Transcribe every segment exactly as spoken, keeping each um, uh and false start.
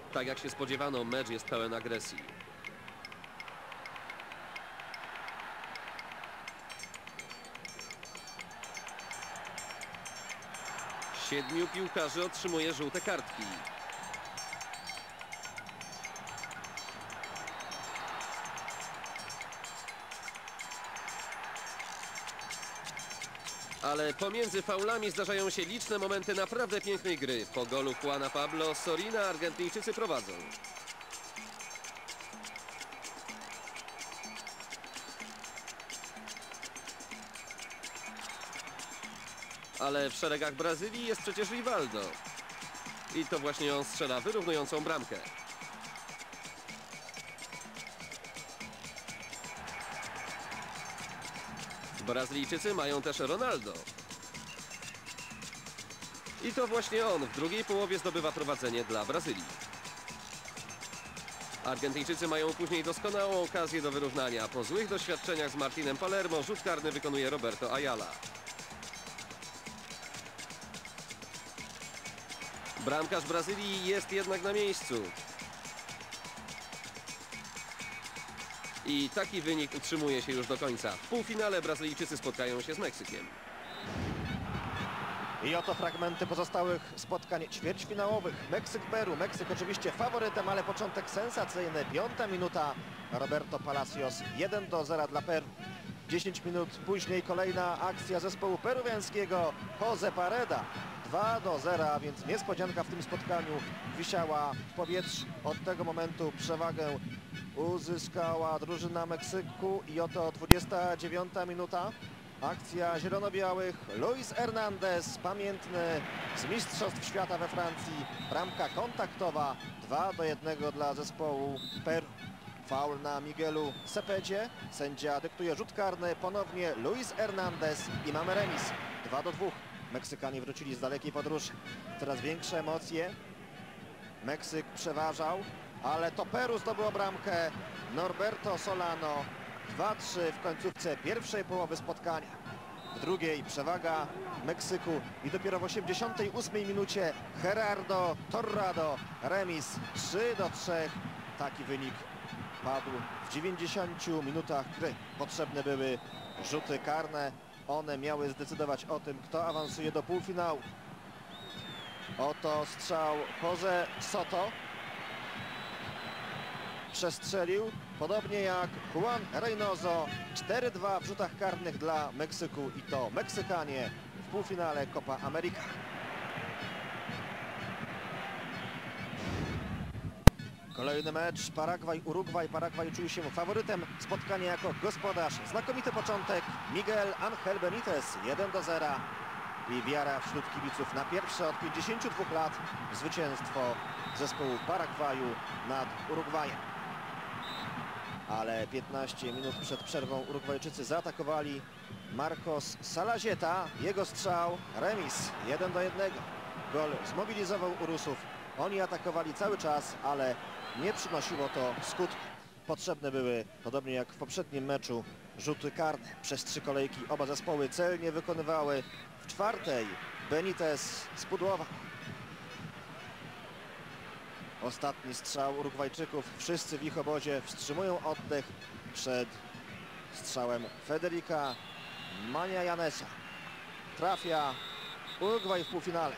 Tak jak się spodziewano, mecz jest pełen agresji. Siedmiu piłkarzy otrzymuje żółte kartki. Ale pomiędzy faulami zdarzają się liczne momenty naprawdę pięknej gry. Po golu Juana Pablo Sorina Argentyńczycy prowadzą. Ale w szeregach Brazylii jest przecież Rivaldo. I to właśnie on strzela wyrównującą bramkę. Brazylijczycy mają też Ronaldo. I to właśnie on w drugiej połowie zdobywa prowadzenie dla Brazylii. Argentyńczycy mają później doskonałą okazję do wyrównania. Po złych doświadczeniach z Martinem Palermo rzut karny wykonuje Roberto Ayala. Bramkarz Brazylii jest jednak na miejscu. I taki wynik utrzymuje się już do końca. W półfinale Brazylijczycy spotkają się z Meksykiem. I oto fragmenty pozostałych spotkań ćwierćfinałowych. Meksyk-Peru. Meksyk oczywiście faworytem, ale początek sensacyjny. Piąta minuta. Roberto Palacios jeden do zera dla Peru. dziesięć minut później kolejna akcja zespołu peruwiańskiego. Jose Pareda. dwa do zera, więc niespodzianka w tym spotkaniu wisiała w powietrzu. Od tego momentu przewagę uzyskała drużyna Meksyku i oto dwudziesta dziewiąta minuta. Akcja zielono-białych. Luis Hernandez, pamiętny z Mistrzostw Świata we Francji. Bramka kontaktowa. dwa do jednego dla zespołu Peru. Faul na Miguelu Cepedzie. Sędzia dyktuje rzut karny. Ponownie Luis Hernandez i mamy remis. dwa do dwóch. Meksykanie wrócili z dalekiej podróży. Coraz większe emocje. Meksyk przeważał, ale to Peru zdobyło bramkę. Norberto Solano. dwa trzy w końcówce pierwszej połowy spotkania. W drugiej przewaga Meksyku i dopiero w osiemdziesiątej ósmej minucie Gerardo Torrado. Remis trzy do trzech. Taki wynik padł w dziewięćdziesięciu minutach gry. Potrzebne były rzuty karne. One miały zdecydować o tym, kto awansuje do półfinału. Oto strzał Jose Soto. Przestrzelił, podobnie jak Juan Reynoso. cztery dwa w rzutach karnych dla Meksyku i to Meksykanie w półfinale Copa America. Kolejny mecz Paragwaj-Urugwaj. Paragwaj czuł się faworytem spotkania jako gospodarz. Znakomity początek. Miguel Angel Benitez jeden do zera i wiara wśród kibiców na pierwsze od pięćdziesięciu dwóch lat zwycięstwo zespołu Paragwaju nad Urugwajem. Ale piętnaście minut przed przerwą Urugwajczycy zaatakowali. Marcos Salazieta, jego strzał, remis jeden do jednego. Gol zmobilizował Urusów. Oni atakowali cały czas, ale nie przynosiło to skutku. Potrzebne były, podobnie jak w poprzednim meczu, rzuty karne. Przez trzy kolejki oba zespoły celnie wykonywały. W czwartej Benitez spudłował. Ostatni strzał Urugwajczyków. Wszyscy w ich obozie wstrzymują oddech przed strzałem Federica Magalhãesa. Trafia Urugwaj w półfinale.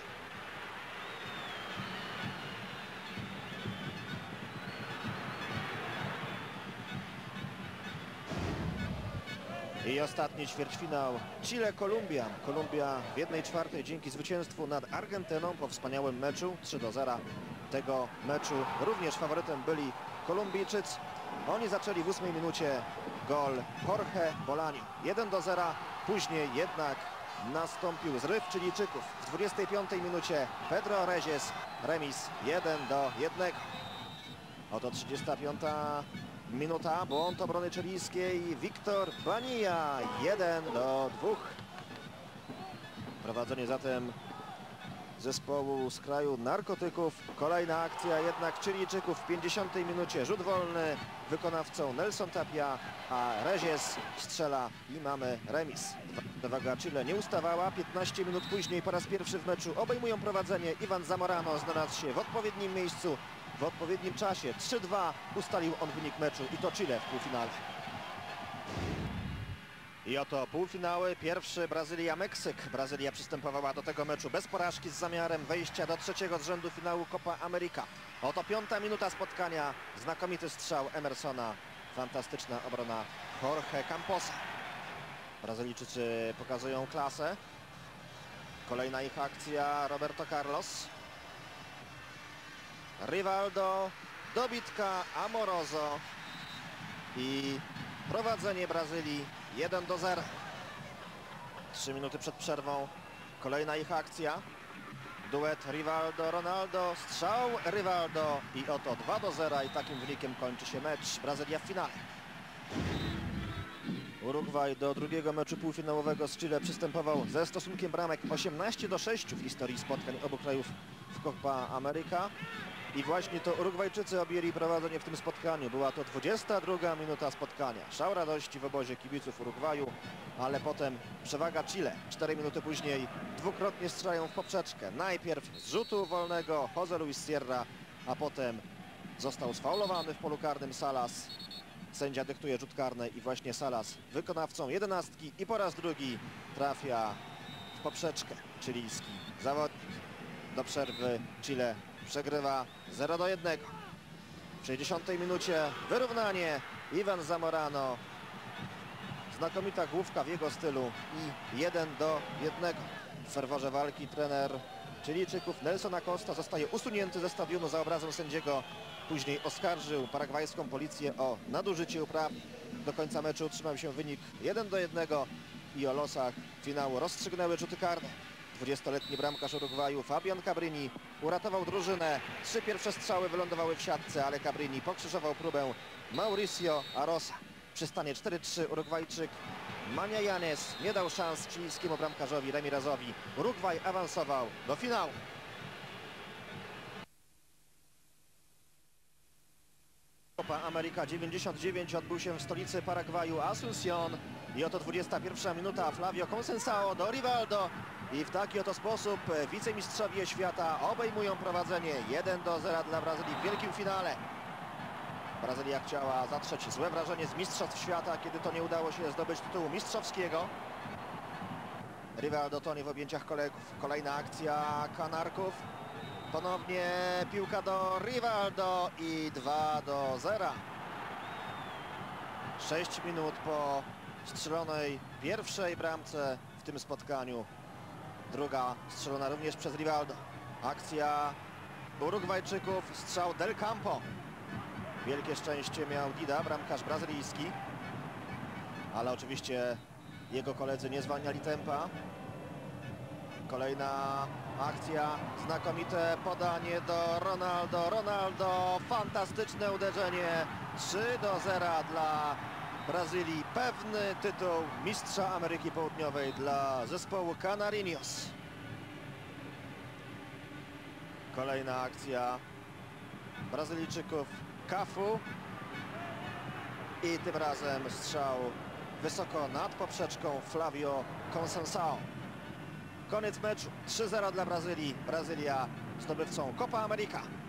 I ostatni ćwierćfinał Chile-Kolumbia. Kolumbia w jednej czwartej dzięki zwycięstwu nad Argentyną po wspaniałym meczu trzy do zera. Tego meczu również faworytem byli Kolumbijczycy. Oni zaczęli w ósmej minucie. Gol Jorge Bolaño jeden do zera. Później jednak nastąpił zryw Chilijczyków. W dwudziestej piątej minucie Pedro Reyes. Remis jeden do jednego. Oto trzydziesta piąta minuta. Błąd obrony chilijskiej. Wiktor Bania jeden do dwóch. Prowadzenie zatem zespołu z kraju narkotyków. Kolejna akcja jednak Chilijczyków w pięćdziesiątej minucie. Rzut wolny, wykonawcą Nelson Tapia, a Reyes strzela i mamy remis. Przewaga Chile nie ustawała. piętnaście minut później po raz pierwszy w meczu obejmują prowadzenie. Iwan Zamorano znalazł się w odpowiednim miejscu. w odpowiednim czasie. trzy dwa ustalił on wynik meczu i to Chile w półfinale. I oto półfinały. Pierwszy Brazylia-Meksyk. Brazylia przystępowała do tego meczu bez porażki z zamiarem wejścia do trzeciego z rzędu finału Copa America. Oto piąta minuta spotkania. Znakomity strzał Emersona. Fantastyczna obrona Jorge Camposa. Brazylijczycy pokazują klasę. Kolejna ich akcja Roberto Carlos. Rivaldo, dobitka Amoroso i prowadzenie Brazylii jeden do zera. Trzy minuty przed przerwą kolejna ich akcja. Duet Rivaldo-Ronaldo, strzał Rivaldo i oto dwa do zera i takim wynikiem kończy się mecz. Brazylia w finale. Urugwaj do drugiego meczu półfinałowego z Chile przystępował ze stosunkiem bramek osiemnaście do sześciu w historii spotkań obu krajów w Copa America. I właśnie to Urugwajczycy objęli prowadzenie w tym spotkaniu. Była to dwudziesta druga minuta spotkania. Szał radości w obozie kibiców Urugwaju, ale potem przewaga Chile. Cztery minuty później dwukrotnie strzelają w poprzeczkę. Najpierw z rzutu wolnego José Luis Sierra, a potem został sfaulowany w polu karnym Salas. Sędzia dyktuje rzut karny i właśnie Salas wykonawcą jedenastki i po raz drugi trafia w poprzeczkę. Chilijski zawodnik. Do przerwy Chile przegrywa zero do jednego. W sześćdziesiątej minucie wyrównanie. Iwan Zamorano. Znakomita główka w jego stylu i jeden do jednego. W ferworze walki trener Chilijczyków Nelson Acosta zostaje usunięty ze stadionu za obrazą sędziego. Później oskarżył paragwajską policję o nadużycie uprawnień. Do końca meczu utrzymał się wynik jeden do jednego i o losach finału rozstrzygnęły rzuty karne. dwudziestoletni bramkarz Urugwaju Fabian Cabrini uratował drużynę. Trzy pierwsze strzały wylądowały w siatce, ale Cabrini pokrzyżował próbę Mauricio Arosa. Przy stanie cztery trzy Urugwajczyk Maniayanes nie dał szans chilijskiemu bramkarzowi Remirezowi. Urugwaj awansował do finału. Copa America dziewięćdziesiąt dziewięć odbył się w stolicy Paragwaju Asunción. I oto dwudziesta pierwsza minuta. Flavio Conceição do Rivaldo. I w taki oto sposób wicemistrzowie świata obejmują prowadzenie jeden do zera dla Brazylii w wielkim finale. Brazylia chciała zatrzeć złe wrażenie z mistrzostw świata, kiedy to nie udało się zdobyć tytułu mistrzowskiego. Rivaldo tonie w objęciach kolegów. Kolejna akcja Kanarków. Ponownie piłka do Rivaldo i dwa do zera. sześć minut po strzelonej pierwszej bramce w tym spotkaniu. Druga strzelona również przez Rivaldo. Akcja Urugwajczyków, strzał Del Campo. Wielkie szczęście miał Dida, bramkarz brazylijski. Ale oczywiście jego koledzy nie zwalniali tempa. Kolejna akcja, znakomite podanie do Ronaldo. Ronaldo, fantastyczne uderzenie. trzy do zera dla Brazylii. Pewny tytuł mistrza Ameryki Południowej dla zespołu Canarinhos. Kolejna akcja Brazylijczyków Cafu. I tym razem strzał wysoko nad poprzeczką Flavio Conceição. Koniec meczu. trzy zero dla Brazylii. Brazylia zdobywcą Copa America.